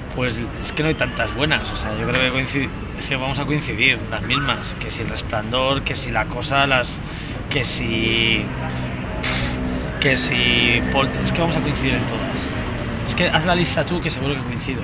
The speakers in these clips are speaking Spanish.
Pues es que no hay tantas buenas, o sea, yo creo que vamos a coincidir, las mismas, que si El Resplandor, que si La Cosa, que si es que vamos a coincidir en todas. Es que haz la lista tú, que seguro que coincido.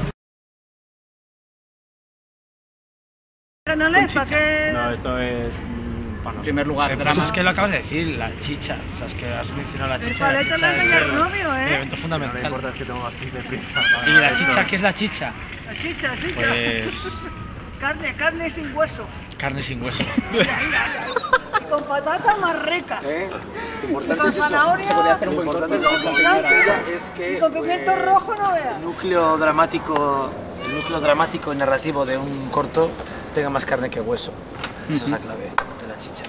¿No lees? ¿Para qué? No, esto es... Bueno, en primer lugar, Pues drama. es que lo acabas de decir, la chicha. O sea, es que has mencionado la chicha. El paleta no es el novio, el ¿eh? evento No fundamental. me importa, es que tengo bastante prisa. ¿Y la chicha? ¿Qué es la chicha? La chicha, chicha. Pues Carne sin hueso. carne sin hueso. Con patata más rica. Lo importante Con es eso. zanahoria. Se podría hacer un buen y corto. con Lo importante pimiento. es que Y con pimiento rojo no veas. el núcleo dramático y narrativo de un corto tenga más carne que hueso. Esa es la clave de la chicha.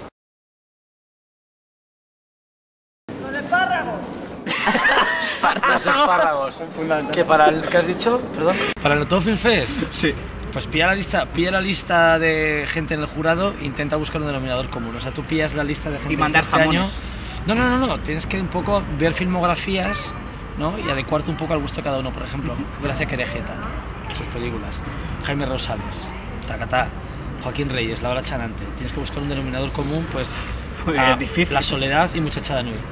Con espárragos. Los espárragos. ¿Qué has dicho? Perdón. ¿Para el Noto Film Fest? Sí. Pues pilla la lista de gente en el jurado e intenta buscar un denominador común. O sea, tú pillas la lista de gente Y mandar de este año. jamones. No. Tienes que un poco ver filmografías, ¿no? Y adecuarte un poco al gusto de cada uno. Por ejemplo, Gracia Querejeta, sus películas. Jaime Rosales, Tacatá, Joaquín Reyes, Laura Chanante. Tienes que buscar un denominador común, pues Fue difícil. La Soledad y Muchachada Nueva.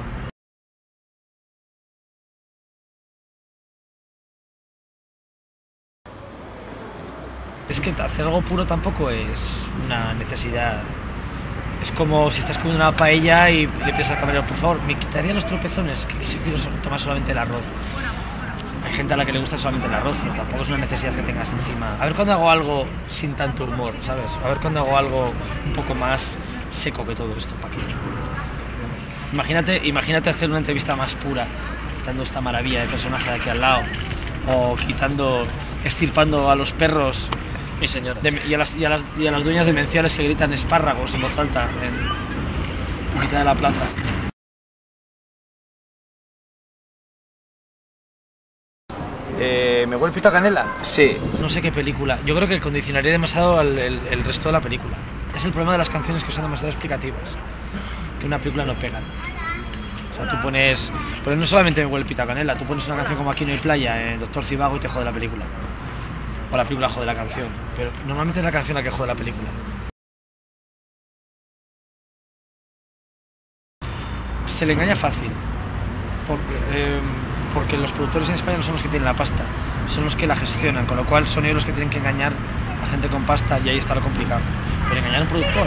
Es que hacer algo puro tampoco es una necesidad. Es como si estás comiendo una paella y le pides al camarero, por favor, me quitaría los tropezones, que si quiero tomar solamente el arroz. Hay gente a la que le gusta solamente el arroz, pero tampoco es una necesidad que tengas encima. A ver cuando hago algo sin tanto humor, ¿sabes? A ver cuando hago algo un poco más seco que todo esto, ¿para qué? Imagínate hacer una entrevista más pura, quitando esta maravilla de personaje de aquí al lado, o estirpando a los perros. Mi señora. Y a las dueñas demenciales que gritan espárragos en voz alta en mitad de la plaza. ¿Me huele el pito a canela? Sí. No sé qué película. Yo creo que condicionaría demasiado el resto de la película. Es el problema de las canciones, que son demasiado explicativas. Que una película no pega. O sea, tú pones... Pero no solamente me huele el pito a canela. Tú pones una canción como Aquí no hay playa, en Doctor Zivago, y te jode la película. O la película jode la canción. Pero normalmente es la canción la que jode la película. Se le engaña fácil. Porque los productores en España no son los que tienen la pasta, son los que la gestionan, con lo cual son ellos los que tienen que engañar a gente con pasta, y ahí está lo complicado. Pero engañar a un productor...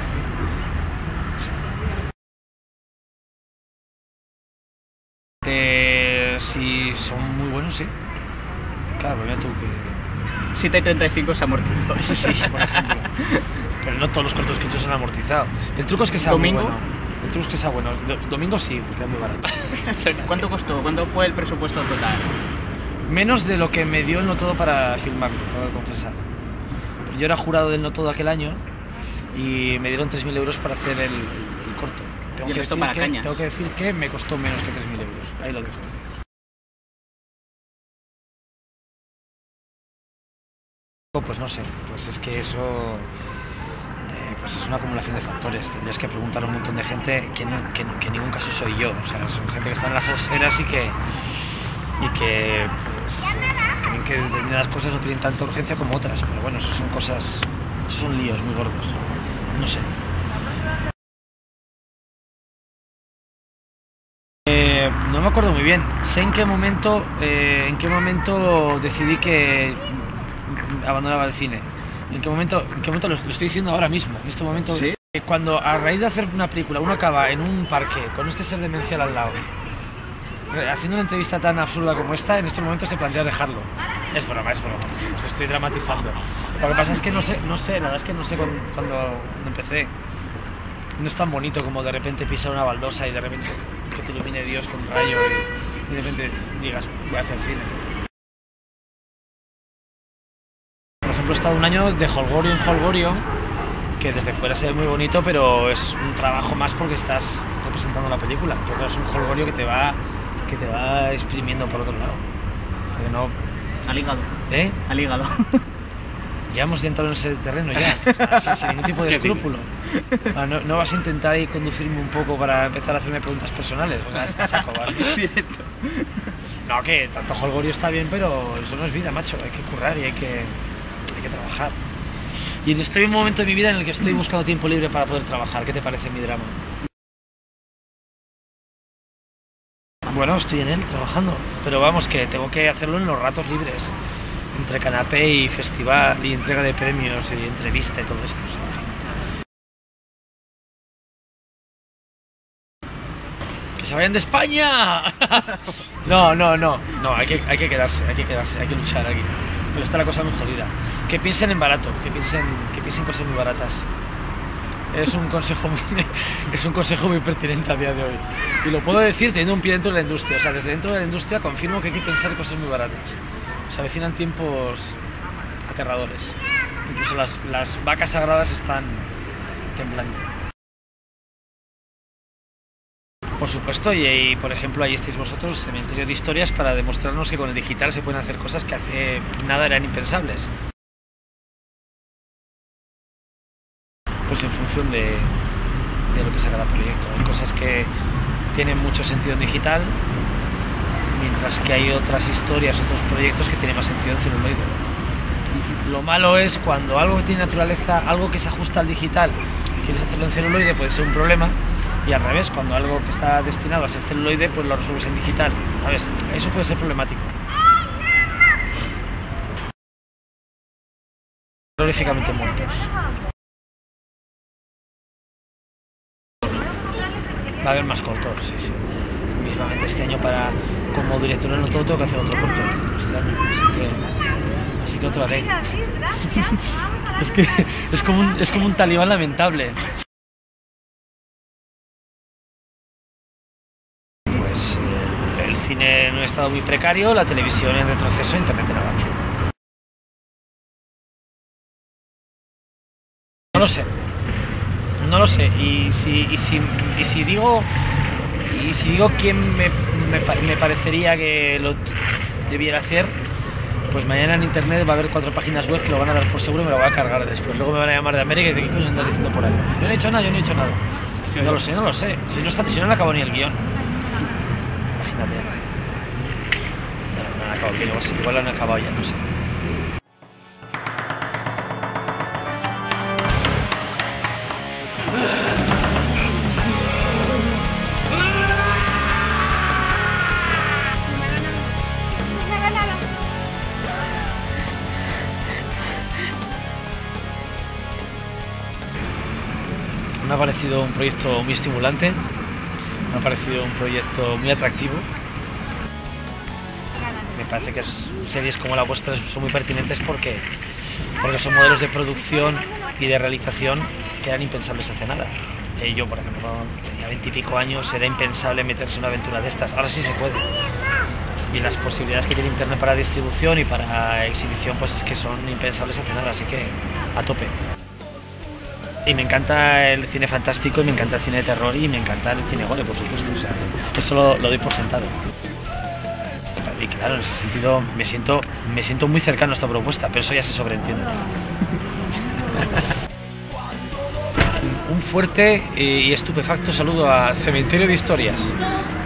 si son muy buenos, sí. Claro, mira tú que... 7:35 se amortizó. Eso sí, por ejemplo. Pero no todos los cortos que he hecho se han amortizado. El truco es que sea ¿Domingo? muy bueno. El truco es que sea bueno. Domingo sí, porque es muy barato. ¿Cuánto costó? ¿Cuánto fue el presupuesto total? Menos de lo que me dio el No Todo para filmarlo, tengo que confesar. Yo era jurado del No Todo aquel año y me dieron 3.000 euros para hacer el corto. Y el resto para cañas. Tengo que decir que me costó menos que 3.000 euros. Ahí lo dejo. Pues no sé, pues es que eso pues es una acumulación de factores. Tendrías que preguntar a un montón de gente que en ningún caso soy yo. O sea, son gente que está en las esferas y que creen que determinadas cosas no tienen tanta urgencia como otras. Pero bueno, eso son cosas, esos son líos muy gordos. No sé. No me acuerdo muy bien. Sé en qué momento decidí que abandonaba el cine. ¿En qué momento lo estoy diciendo ahora mismo? En este momento. ¿Sí? Cuando a raíz de hacer una película uno acaba en un parque con este ser demencial al lado, haciendo una entrevista tan absurda como esta, en estos momentos te planteas dejarlo. Es broma, os estoy dramatizando. Lo que pasa es que no sé, la verdad es que no sé cuando empecé. No es tan bonito como de repente pisar una baldosa y de repente que te ilumine Dios con un rayo y de repente digas, voy a hacer cine. Por ejemplo, he estado un año de holgorio en holgorio, que desde fuera se ve muy bonito, pero es un trabajo más porque estás representando la película. Pero es un holgorio que te va exprimiendo por otro lado. Porque no... Al hígado. ¿Eh? Al hígado. Ya hemos entrado en ese terreno ya, sin ningún tipo de escrúpulo. No vas a intentar ahí conducirme un poco para empezar a hacerme preguntas personales, o sea, es saco, ¿vale? Directo. No, que tanto jolgorio está bien, pero eso no es vida, macho. Hay que currar y hay que trabajar. Y estoy en un momento de mi vida en el que estoy buscando tiempo libre para poder trabajar. ¿Qué te parece mi drama? Bueno, estoy en él, trabajando. Pero vamos, que tengo que hacerlo en los ratos libres. Entre canapé y festival y entrega de premios y entrevista y todo esto, ¿sabes? ¡Que se vayan de España! No, hay que quedarse, hay que luchar aquí. Pero está la cosa muy jodida. Que piensen en barato, que piensen cosas muy baratas. Es un consejo muy pertinente a día de hoy. Y lo puedo decir teniendo un pie dentro de la industria. O sea, desde dentro de la industria confirmo que hay que pensar en cosas muy baratas. Se avecinan tiempos aterradores. Incluso las vacas sagradas están temblando. Por supuesto, y por ejemplo ahí estáis vosotros, Cementerio de Historias, para demostrarnos que con el digital se pueden hacer cosas que hace nada eran impensables. Pues en función de lo que sea cada proyecto. Hay cosas que tienen mucho sentido en digital, mientras que hay otras historias, otros proyectos que tienen más sentido en celuloide. Lo malo es cuando algo que tiene naturaleza, algo que se ajusta al digital, quieres hacerlo en celuloide, puede ser un problema, y al revés, cuando algo que está destinado a ser celuloide, pues lo resuelves en digital. ¿Sabes? Eso puede ser problemático. Terroríficamente muertos. Va a haber más cortos, sí. Mismamente este año como director en todo tengo que hacer otro corto este año, así que otro haré. es como un talibán lamentable. Pues el cine en un estado muy precario, la televisión en retroceso, internet en avance. No lo sé, y si digo quién me parecería que lo debiera hacer, pues mañana en internet va a haber 4 páginas web que lo van a dar por seguro y me lo voy a cargar después. Luego me van a llamar de América y de qué coño andas diciendo por ahí. Yo no he hecho nada. No lo sé. Si no acabo ni el guión. Imagínate. No han acabado el guión, igual lo han acabado ya, no sé. Me ha parecido un proyecto muy estimulante, me ha parecido un proyecto muy atractivo. Me parece que series como la vuestra son muy pertinentes porque son modelos de producción y de realización que eran impensables hace nada. Yo, por ejemplo, tenía 20 y pico años, era impensable meterse en una aventura de estas. Ahora sí se puede. Y las posibilidades que tiene internet para distribución y para exhibición, pues es que son impensables hace nada, así que a tope. Y me encanta el cine fantástico, y me encanta el cine de terror, y me encanta el cine gore, por supuesto. O sea, eso lo doy por sentado. Y claro, en ese sentido me siento muy cercano a esta propuesta, pero eso ya se sobreentiende. Un fuerte y estupefacto saludo a Cementerio de Historias.